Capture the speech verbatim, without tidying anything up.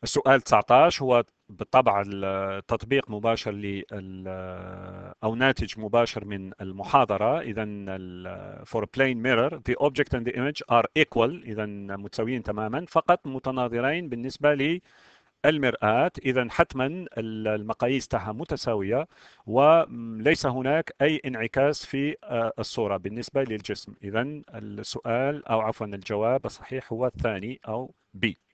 السؤال تسعة عشر هو بالطبع التطبيق مباشر ل أو ناتج مباشر من المحاضرة. إذا for a plane mirror the object and the image are equal، إذا متساويين تماما، فقط متناظرين بالنسبة للمرآة. إذا حتما المقاييس تاعها متساوية، وليس هناك أي انعكاس في الصورة بالنسبة للجسم. إذا السؤال أو عفوا الجواب الصحيح هو الثاني أو B.